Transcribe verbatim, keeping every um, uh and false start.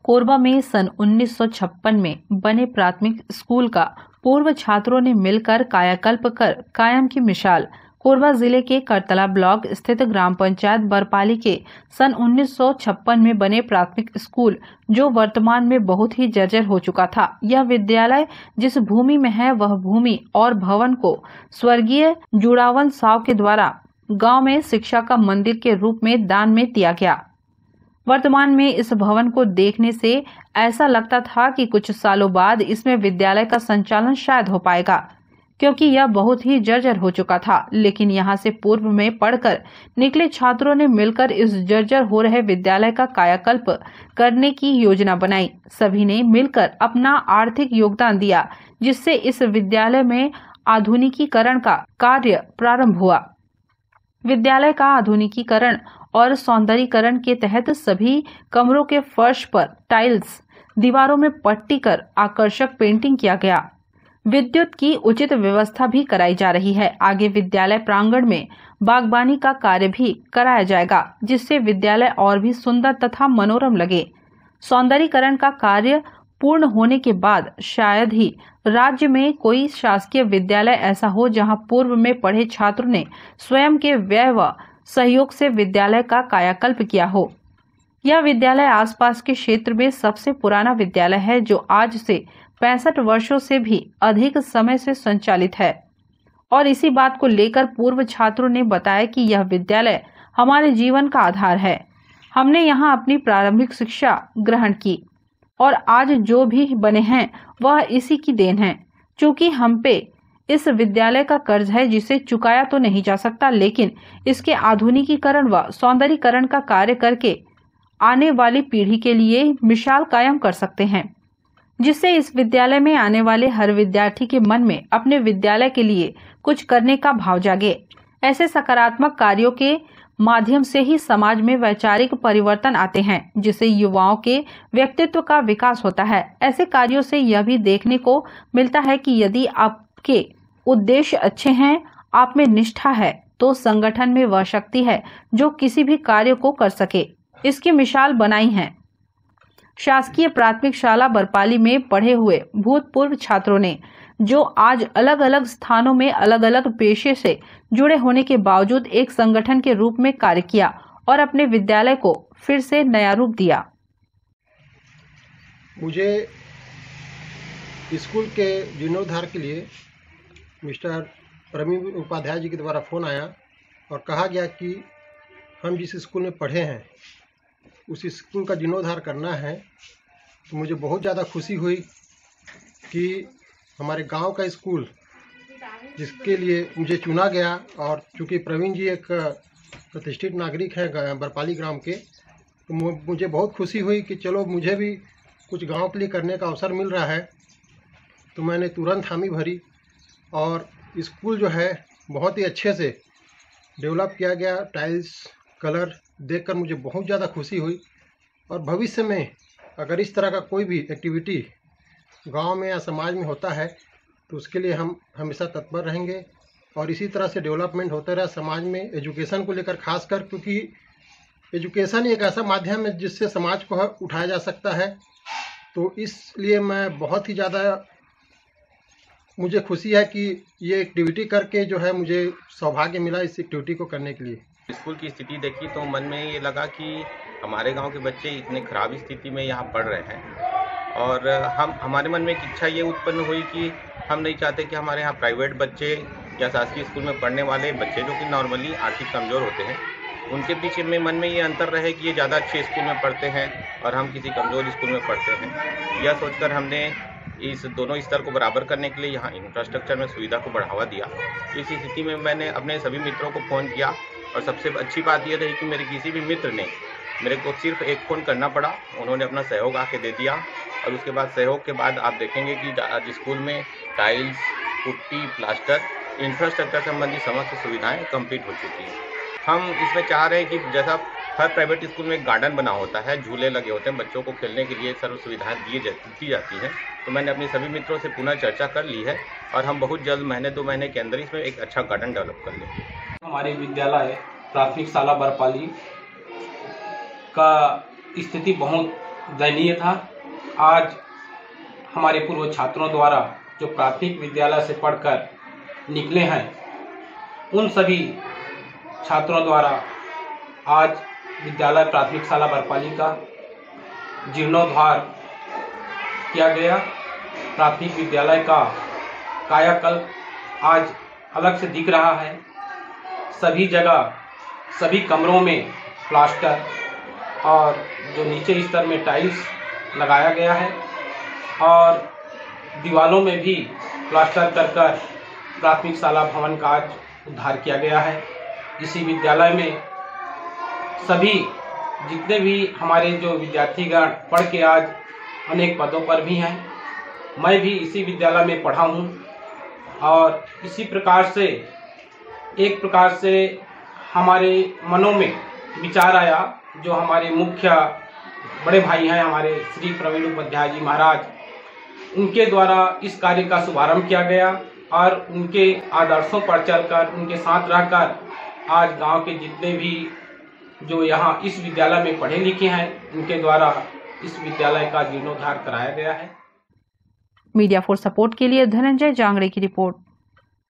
कोरबा में सन उन्नीस सौ छप्पन में बने प्राथमिक स्कूल का पूर्व छात्रों ने मिलकर कायाकल्प कर कायम की मिसाल। कोरबा जिले के करतला ब्लॉक स्थित ग्राम पंचायत बरपाली के सन उन्नीस सौ छप्पन में बने प्राथमिक स्कूल जो वर्तमान में बहुत ही जर्जर हो चुका था। यह विद्यालय जिस भूमि में है वह भूमि और भवन को स्वर्गीय जुड़ावन साव के द्वारा गांव में शिक्षा का मंदिर के रूप में दान में दिया गया। वर्तमान में इस भवन को देखने से ऐसा लगता था कि कुछ सालों बाद इसमें विद्यालय का संचालन शायद हो पाएगा, क्योंकि यह बहुत ही जर्जर हो चुका था। लेकिन यहां से पूर्व में पढ़कर निकले छात्रों ने मिलकर इस जर्जर हो रहे विद्यालय का कायाकल्प करने की योजना बनाई। सभी ने मिलकर अपना आर्थिक योगदान दिया, जिससे इस विद्यालय में आधुनिकीकरण का कार्य प्रारंभ हुआ। विद्यालय का आधुनिकीकरण और सौंदर्यीकरण के तहत सभी कमरों के फर्श पर टाइल्स, दीवारों में पट्टी कर आकर्षक पेंटिंग किया गया। विद्युत की उचित व्यवस्था भी कराई जा रही है। आगे विद्यालय प्रांगण में बागबानी का कार्य भी कराया जाएगा, जिससे विद्यालय और भी सुंदर तथा मनोरम लगे। सौंदर्यीकरण का कार्य पूर्ण होने के बाद शायद ही राज्य में कोई शासकीय विद्यालय ऐसा हो जहां पूर्व में पढ़े छात्रों ने स्वयं के व्यय व सहयोग से विद्यालय का कायाकल्प किया हो। यह विद्यालय आसपास के क्षेत्र में सबसे पुराना विद्यालय है, जो आज से पैंसठ वर्षों से भी अधिक समय से संचालित है। और इसी बात को लेकर पूर्व छात्रों ने बताया कि यह विद्यालय हमारे जीवन का आधार है। हमने यहाँ अपनी प्रारंभिक शिक्षा ग्रहण की और आज जो भी बने हैं वह इसी की देन है। चूंकि हम पे इस विद्यालय का कर्ज है जिसे चुकाया तो नहीं जा सकता, लेकिन इसके आधुनिकीकरण व सौंदर्यीकरण का कार्य करके आने वाली पीढ़ी के लिए मिसाल कायम कर सकते हैं, जिससे इस विद्यालय में आने वाले हर विद्यार्थी के मन में अपने विद्यालय के लिए कुछ करने का भाव जागे। ऐसे सकारात्मक कार्यों के माध्यम से ही समाज में वैचारिक परिवर्तन आते हैं, जिससे युवाओं के व्यक्तित्व का विकास होता है। ऐसे कार्यों से यह भी देखने को मिलता है कि यदि आपके उद्देश्य अच्छे हैं, आप में निष्ठा है, तो संगठन में वह शक्ति है जो किसी भी कार्य को कर सके। इसकी मिसाल बनाई है शासकीय प्राथमिक शाला बरपाली में पढ़े हुए भूतपूर्व छात्रों ने, जो आज अलग अलग स्थानों में अलग अलग पेशे से जुड़े होने के बावजूद एक संगठन के रूप में कार्य किया और अपने विद्यालय को फिर से नया रूप दिया। मुझे स्कूल के जीर्णोद्धार के लिए मिस्टर प्रवीण उपाध्याय जी के द्वारा फ़ोन आया और कहा गया कि हम जिस स्कूल में पढ़े हैं उस स्कूल का जीर्णोद्धार करना है। तो मुझे बहुत ज़्यादा खुशी हुई कि हमारे गांव का स्कूल जिसके लिए मुझे चुना गया, और चूँकि प्रवीण जी एक प्रतिष्ठित नागरिक हैं बरपाली ग्राम के, तो मुझे बहुत खुशी हुई कि चलो मुझे भी कुछ गांव के लिए करने का अवसर मिल रहा है। तो मैंने तुरंत हामी भरी और स्कूल जो है बहुत ही अच्छे से डेवलप किया गया। टाइल्स कलर देखकर मुझे बहुत ज़्यादा खुशी हुई, और भविष्य में अगर इस तरह का कोई भी एक्टिविटी गांव में या समाज में होता है तो उसके लिए हम हमेशा तत्पर रहेंगे। और इसी तरह से डेवलपमेंट होते रहे समाज में, एजुकेशन को लेकर खासकर, क्योंकि एजुकेशन एक ऐसा माध्यम है जिससे समाज को उठाया जा सकता है। तो इसलिए मैं बहुत ही ज़्यादा मुझे खुशी है कि ये एक्टिविटी करके जो है मुझे सौभाग्य मिला इस एक्टिविटी को करने के लिए। स्कूल की स्थिति देखी तो मन में ये लगा कि हमारे गांव के बच्चे इतने खराब स्थिति में यहाँ पढ़ रहे हैं, और हम हमारे मन में एक इच्छा ये उत्पन्न हुई कि हम नहीं चाहते कि हमारे यहाँ प्राइवेट बच्चे या शासकीय स्कूल में पढ़ने वाले बच्चे जो कि नॉर्मली आर्थिक कमज़ोर होते हैं, उनके पीछे में मन में ये अंतर रहे कि ये ज़्यादा अच्छे स्कूल में पढ़ते हैं और हम किसी कमज़ोर स्कूल में पढ़ते हैं। यह सोचकर हमने इस दोनों स्तर को बराबर करने के लिए यहाँ इंफ्रास्ट्रक्चर में सुविधा को बढ़ावा दिया। इस स्थिति में मैंने अपने सभी मित्रों को फ़ोन किया, और सबसे अच्छी बात यह रही कि मेरे किसी भी मित्र ने मेरे को सिर्फ एक फ़ोन करना पड़ा, उन्होंने अपना सहयोग आके दे दिया। और उसके बाद सहयोग के बाद आप देखेंगे कि स्कूल में टाइल्स, पुट्टी, प्लास्टर, इंफ्रास्ट्रक्चर संबंधी समस्त सुविधाएं कंप्लीट हो चुकी हैं। हम इसमें चाह रहे हैं कि जैसा हर प्राइवेट स्कूल में एक गार्डन बना होता है, झूले लगे होते हैं, बच्चों को खेलने के लिए सर्व सुविधाएं दी दी जाती हैं, तो मैंने अपने सभी मित्रों से पुनः चर्चा कर ली है और हम बहुत जल्द महीने दो महीने के अंदर इसमें एक अच्छा गार्डन डेवलप कर लेंगे। हमारे विद्यालय प्राथमिक शाला बरपाली का स्थिति बहुत दयनीय था। आज हमारे पूर्व छात्रों द्वारा जो प्राथमिक विद्यालय से पढ़कर निकले हैं, उन सभी छात्रों द्वारा आज विद्यालय प्राथमिक शाला बरपाली का जीर्णोद्धार किया गया। प्राथमिक विद्यालय का कायाकल्प आज अलग से दिख रहा है। सभी जगह सभी कमरों में प्लास्टर और जो नीचे स्तर में टाइल्स लगाया गया है और दीवालों में भी प्लास्टर कर कर प्राथमिक शाला भवन का आज उद्धार किया गया है। इसी विद्यालय में सभी जितने भी हमारे जो विद्यार्थीगण पढ़ के आज अनेक पदों पर भी हैं, मैं भी इसी विद्यालय में पढ़ा हूँ और इसी प्रकार से एक प्रकार से हमारे मनों में विचार आया, जो हमारे मुख्य बड़े भाई हैं हमारे श्री प्रवीण उपाध्याय जी महाराज, उनके द्वारा इस कार्य का शुभारंभ किया गया और उनके आदर्शों पर चलकर उनके साथ रहकर आज गांव के जितने भी जो यहाँ इस विद्यालय में पढ़े लिखे हैं, उनके द्वारा इस विद्यालय का जीर्णोद्धार कराया गया है। मीडिया फॉर सपोर्ट के लिए धनंजय जांगड़े की रिपोर्ट।